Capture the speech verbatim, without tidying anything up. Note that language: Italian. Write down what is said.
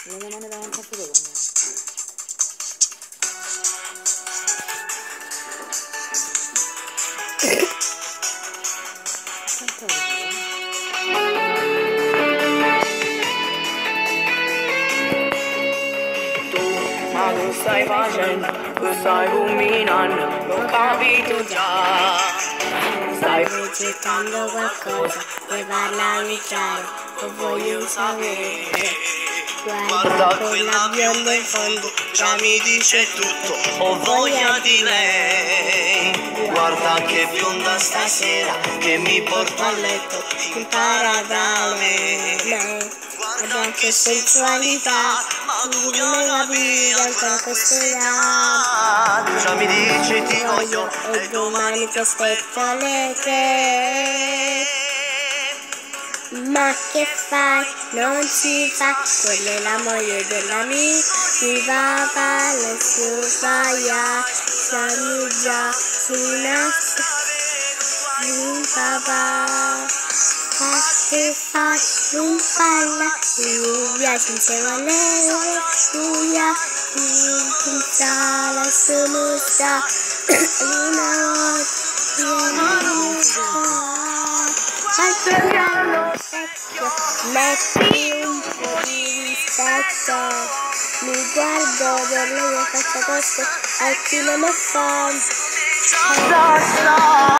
Le mie mani davanti a fotogramma. Ma tu stai facendo, tu stai combinando, l'ho capito già. Stai progettando qualcosa, vuoi parlarmi chiaro, lo voglio sapere. Guarda quella bionda in fondo, già mi dice tutto, ho voglia di lei. Guarda che bionda stasera, che mi porta a letto, impara da me. Guarda che sensualità, ma tu non capisci ancora questo là. Già mi dici ti voglio e domani ti aspetto alle tre. Ma che fai? Non si fa, quella è la moglie dell'amico di papà, la sua sbaglia, siamo già su una di papà. Ma che fai? Non parla, mi piace insieme a lei, studia, mi sa la soluzione, una volta, al specchio, metti un po' di rispetto, mi guardo per le mie facce toste, al chi non mi fa.